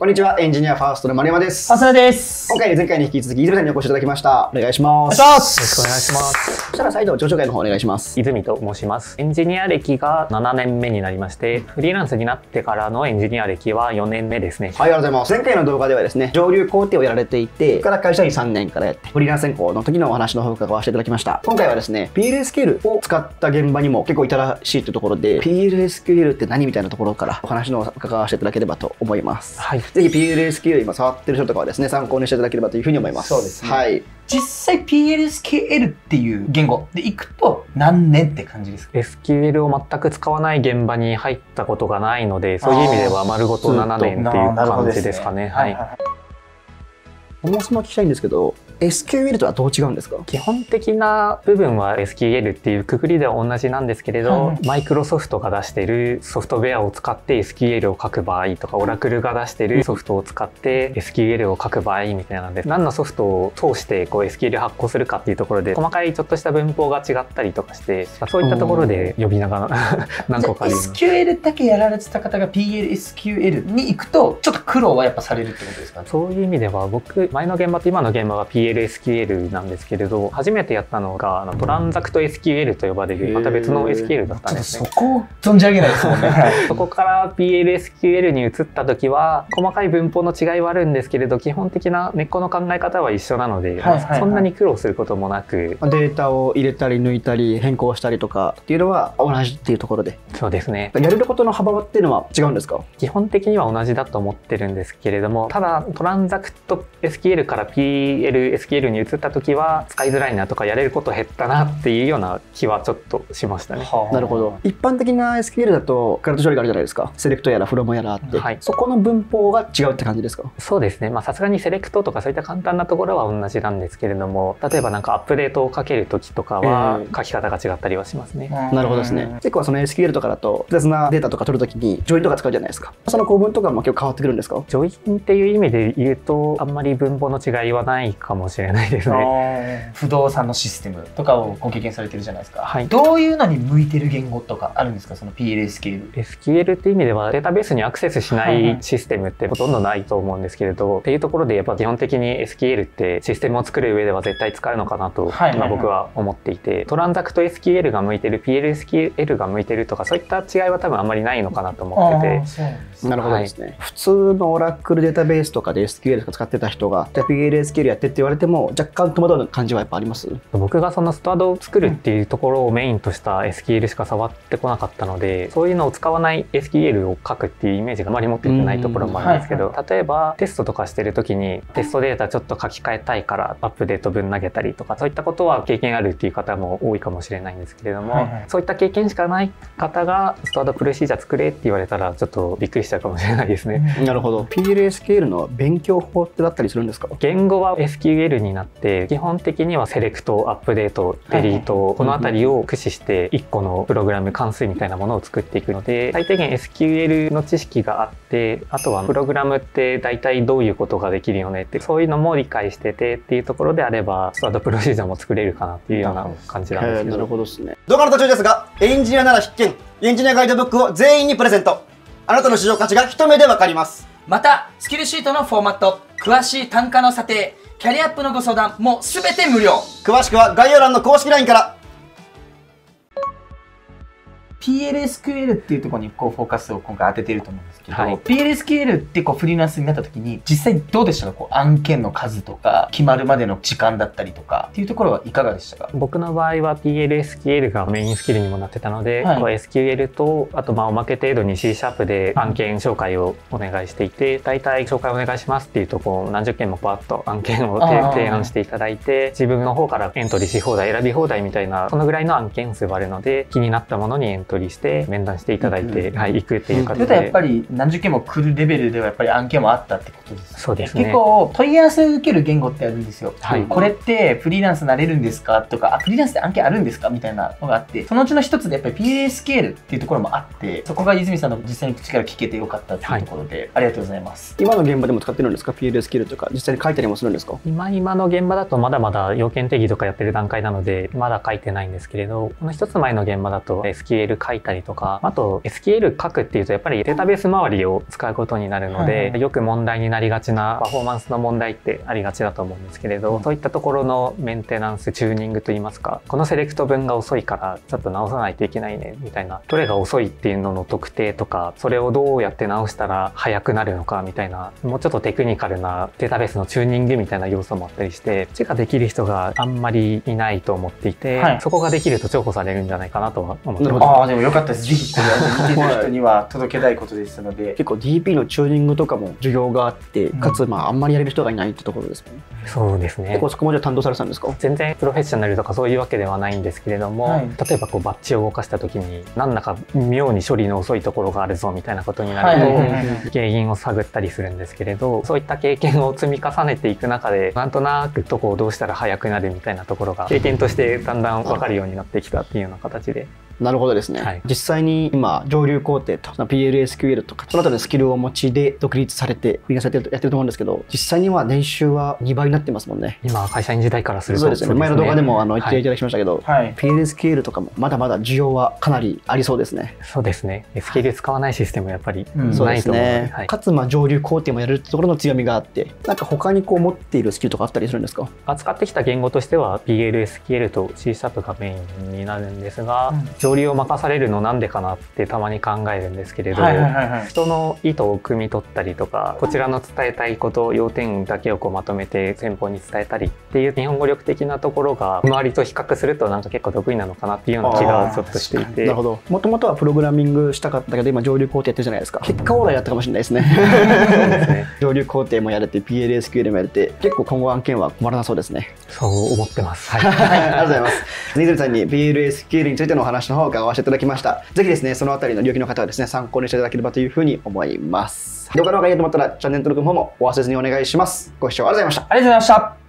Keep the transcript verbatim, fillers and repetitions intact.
こんにちは、エンジニアファーストの丸山です。 浅田です。 今回前回に引き続き泉さんにお越しいただきました。お願いします。 よろしくお願いします。 そしたら再度自己紹介の方お願いします。 泉と申します。エンジニア歴がななねんめになりまして、フリーランスになってからのエンジニア歴はよねんめですね。 はい、ありがとうございます。前回の動画ではですね、上流工程をやられていて、そこから会社員さんねんからやって、フリーランス専攻の時のお話の方を伺わせていただきました。今回はですね、ピーエルエスキューエル を使った現場にも結構新しいというところで、ピーエルエスキューエル って何みたいなところからお話の方を伺わせていただければと思います。はい。ぜひ ピーエルエスキューエル 今触ってる人とかはですね、参考にしていただければというふうに思います。 そうですね。 はい。 実際 ピーエルエスキューエル っていう言語でいくと何年って感じですか？ エスキューエル を全く使わない現場に入ったことがないので、そういう意味では丸ごとななねんっていう感じですかね。はい。 そもそも聞きたいんですけど、エスキューエル とはどう違うんですか？ 基本的な部分は エスキューエル っていうくくりでは同じなんですけれど、マイクロソフトが出しているソフトウェアを使って エスキューエル を書く場合とか、オラクルが出しているソフトを使って エスキューエル を書く場合みたいなので、何のソフトを通してこう エスキューエル 発行するかっていうところで細かいちょっとした文法が違ったりとかして、そういったところで呼び名が何個かあります。 エスキューエル だけやられてた方が ピーエルエスキューエル に行くとちょっと苦労はやっぱされるってことですかね？ そういう意味では僕前の現場と今の現場は ピーエルエスキューエル なんですけれど、初めてやったのがあのトランザクト エスキューエル と呼ばれるまた別の エスキューエル だったんですね。 そこを存じ上げないですもんね。 そこから ピーエルエスキューエル に移った時は細かい文法の違いはあるんですけれど、基本的な根っこの考え方は一緒なので、そんなに苦労することもなく、 データを入れたり抜いたり変更したりとかっていうのは同じっていうところで。 そうですね。 やれることの幅っていうのは違うんですか？ 基本的には同じだと思ってるんですけれども、ただトランザクト エスキューエル から ピーエルエスキューエル に移った時は使いづらいなとかやれること減ったなっていうような気はちょっとしましたね。 なるほど。一般的な エスキューエル だとクラウド処理があるじゃないですか。セレクトやらフロムやらあって、はい、そこの文法が違うって感じですか？ そうですね。まあさすがにセレクトとかそういった簡単なところは同じなんですけれども、例えばなんかアップデートをかける時とかは書き方が違ったりはしますね。 えー、なるほどですね。結構その エスキューエル とかだと複雑なデータとか取るときにジョインとか使うじゃないですか。その構文とかも結構変わってくるんですか？ ジョインっていう意味で言うとあんまり文法の違いはないかもしれないですね。 不動産のシステムとかをご経験されてるじゃないですか。 はい、 どういうのに向いてる言語とかあるんですか？その ピーエルエスキューエル。 エスキューエル っていう意味ではデータベースにアクセスしないシステムってほとんどないと思うんですけれど、っていうところでやっぱ基本的に エスキューエル ってシステムを作る上では絶対使うのかなと今僕は思っていて、トランザクト エスキューエル が向いてる ピーエルエスキューエル が向いてるとかそういった違いは多分あんまりないのかなと思ってて。 なるほどですね。はい、普通のオラクルデータベースとかで エスキューエル 使ってた人がじゃあ ピーエルエスキューエル やってって言われても若干戸惑う感じはやっぱあります？ 僕がそのスタードを作るっていうところをメインとした エスキューエル しか触ってこなかったので、そういうのを使わない エスキューエル を書くっていうイメージがあまり持っててないところもあるんですけど、例えばテストとかしてる時にテストデータちょっと書き換えたいからアップデート分投げたりとか、そういったことは経験あるっていう方も多いかもしれないんですけれども、はいはい、そういった経験しかない方がスタードプロシージャー作れって言われたらちょっとびっくりしちゃうかもしれないですね。 なるほど。ピーエルエスキューエル の勉強法ってだったりするんですか？ 言語は エスキューエル になって基本的にはセレクト、アップデート、デリート、このあたりを駆使していっこのプログラム関数みたいなものを作っていくので、最低限 エスキューエル の知識があって、あとはプログラムって大体どういうことができるよねって、そういうのも理解しててっていうところであればスタートプロシージャーも作れるかなっていうような感じなんですけど。 なるほどですね。動画の途中ですが、エンジニアなら必見、エンジニアガイドブックを全員にプレゼント。あなたの市場価値が一目でわかります。 またスキルシートのフォーマット、詳しい単価の査定、キャリアアップのご相談もすべて無料。 詳しくは概要欄の公式 ライン から。 ピーエルエスキューエル っていうところにこうフォーカスを今回当てていると思うんですけど、はい、ピーエルエスキューエル ってこうフリーランスになった時に実際どうでしたか？こう案件の数とか決まるまでの時間だったりとかっていうところはいかがでしたか？ 僕の場合は ピーエルエスキューエル がメインスキルにもなってたので、はい、こう エスキューエル とあとまあおまけ程度に C シャープで案件紹介をお願いしていて、大体紹介お願いしますっていうとこう何十件もパッと案件を提案していただいて、自分の方からエントリーし放題、選び放題みたいなそのぐらいの案件数があるので、気になったものにエントリーして面談していただいて、うん、はい、行くっていう形で。 ということはやっぱり何十件も来るレベルではやっぱり案件もあったってことですね。 そうですね。 結構問い合わせを受ける言語ってあるんですよ。 はい、 これってフリーランスなれるんですかとか、あ、フリーランスで案件あるんですかみたいなのがあって、そのうちの一つでやっぱり ピーエルエスキューエル っていうところもあって、そこが泉さんの実際に口から聞けてよかったっていうところで、はい、ありがとうございます。 今の現場でも使ってるんですか？ ピーエルエスキューエル とか実際に書いたりもするんですか？ 今今の現場だとまだまだ要件定義とかやってる段階なのでまだ書いてないんですけれど、この一つ前の現場だと エスキューエル書いたりとか、あと エスキューエル 書くっていうとやっぱりデータベース周りを使うことになるので、はいはい、よく問題になりがちなパフォーマンスの問題ってありがちだと思うんですけれど、そういったところのメンテナンスチューニングといいますか、このセレクト文が遅いからちょっと直さないといけないねみたいな、どれが遅いっていうのの特定とか、それをどうやって直したら速くなるのかみたいな、もうちょっとテクニカルなデータベースのチューニングみたいな要素もあったりして、こっちができる人があんまりいないと思っていて、はい、そこができると重宝されるんじゃないかなとは思ってます。 ああ、でもよかったです。ぜひこれは見てる人には届けたいことですので、 結構 ディーピー のチューニングとかも授業があって、かつまああんまりやれる人がいないってところですもんね。 そうですね。 結構そこまで担当されてたんですか？ 全然プロフェッショナルとかそういうわけではないんですけれども、はい、例えばこうバッチを動かした時に何だか妙に処理の遅いところがあるぞみたいなことになると原因を探ったりするんですけれど、そういった経験を積み重ねていく中でなんとなくどこをどうしたら速くなるみたいなところが経験としてだんだん分かるようになってきたっていうような形で。 なるほどですね、はい、実際に今上流工程と ピーエルエスキューエル とかその後のスキルをお持ちで独立されてフリーランスやってるやってると思うんですけど、実際には年収はにばいになってますもんね。 今会社員時代からするとそうですね。前の動画でもあの言っていただきましたけど、はい、ピーエルエスキューエル とかもまだまだ需要はかなりありそうですね。 そうですね。スキル使わないシステムやっぱりないと思うので、 そうですね、はい、かつまあ上流工程もやれるってところの強みがあって、なんか他にこう持っているスキルとかあったりするんですか？ 扱ってきた言語としては ピーエルエスキューエル と シーシャープ がメインになるんですが、うん、上流を任されるのなんでかなってたまに考えるんですけれど、人の意図を汲み取ったりとか、こちらの伝えたいこと要点だけをこうまとめて先方に伝えたりっていう日本語力的なところが周りと比較するとなんか結構得意なのかなっていうような気がちょっとしていて。 なるほど。もともとはプログラミングしたかったけど今上流工程やってるじゃないですか。結果オーライやったかもしれないですね。ね上流工程もやれて ピーエルエスキューエル もやれて、結構今後案件は困らなそうですね。 そう思ってます。はい、 ありがとうございます。新泉さんに ピーエルエスキューエル についてのお話の方を伺わせていただきました。ぜひですね、そのあたりの領域の方はですね、参考にしていただければというふうに思います。動画の方がいいと思ったらチャンネル登録の方もお忘れずにお願いします。ご視聴ありがとうございました。 ありがとうございました。